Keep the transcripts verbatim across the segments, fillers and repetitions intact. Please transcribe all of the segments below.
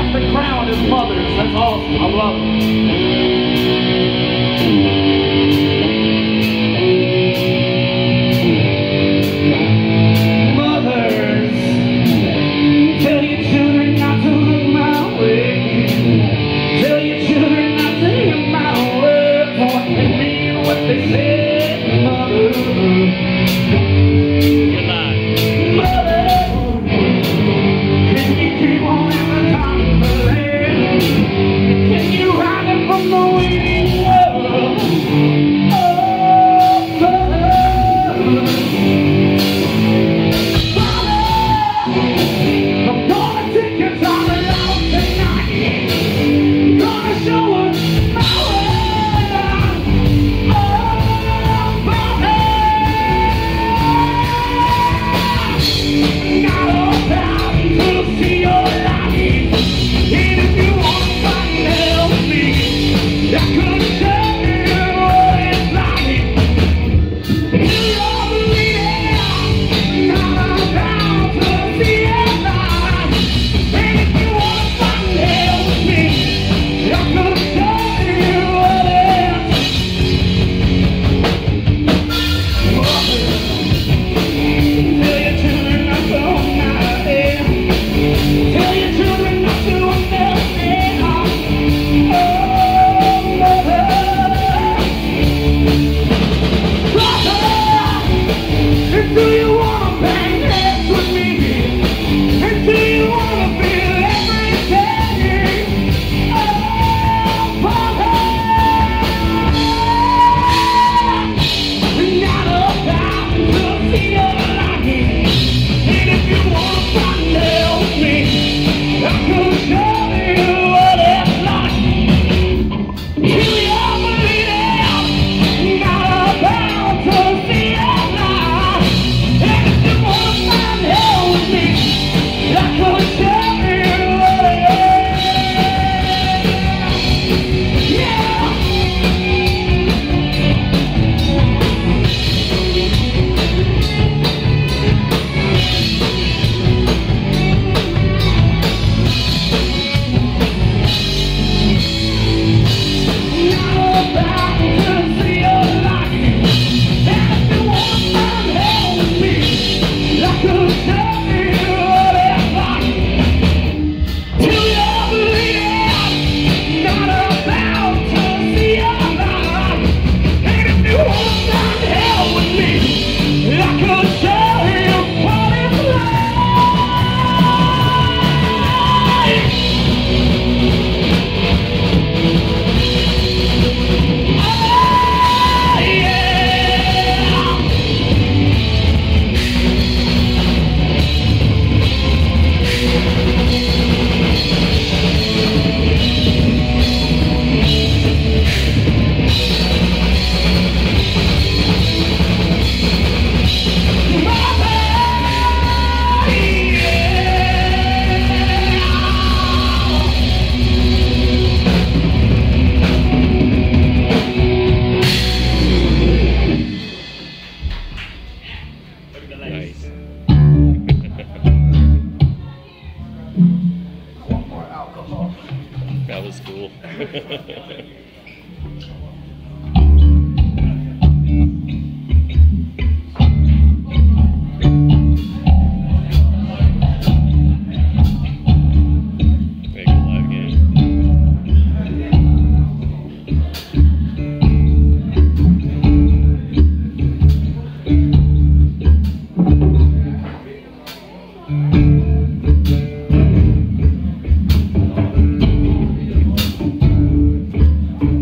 has the crown as mothers. That's awesome. I love it. That was cool. Thank you.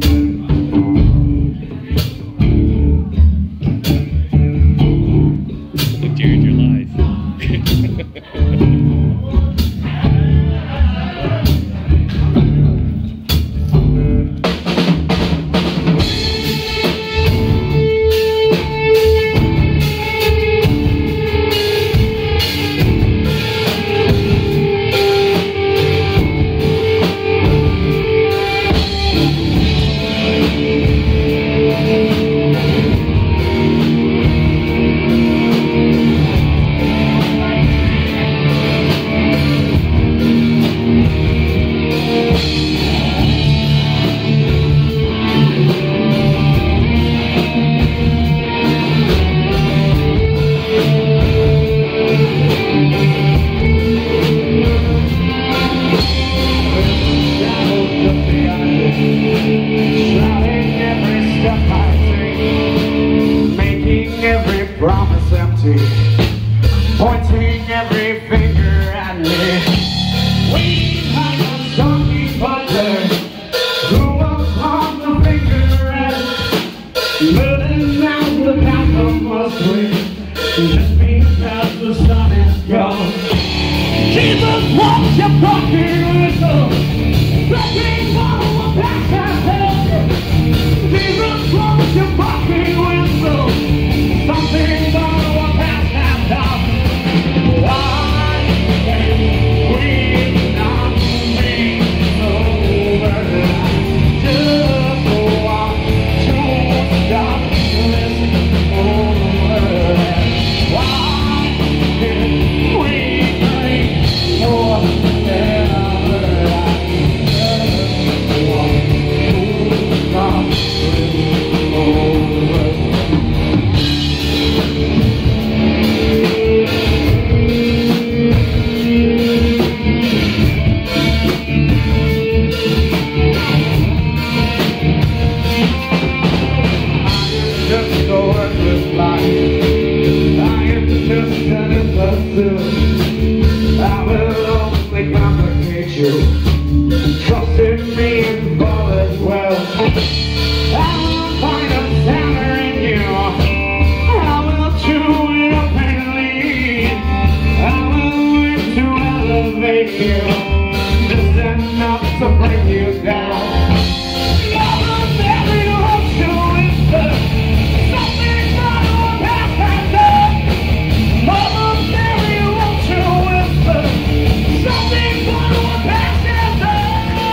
you. Trust in me and all as well. I will find a center in you. I will chew it up and lead. I will learn to elevate you. Just enough to bring you down. I will never want to whisper something that will pass that day. I will never want to whisper something that will pass that day.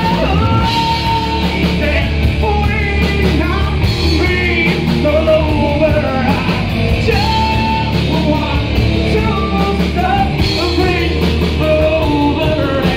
Waiting on me all over. I just want to stop the rain over.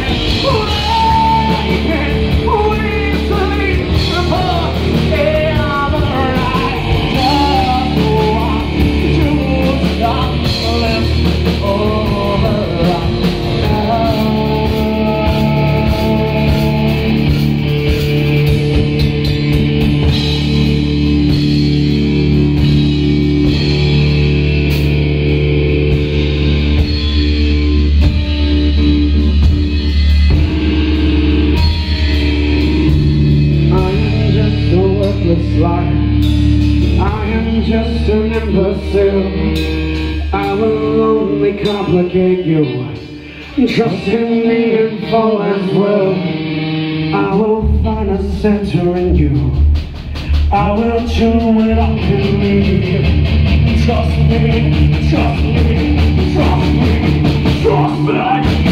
I am just an imbecile. I will only complicate you. Trust in me and fall as well. I will find a center in you. I will chew it up and leave. Trust me, trust me, trust me, trust me.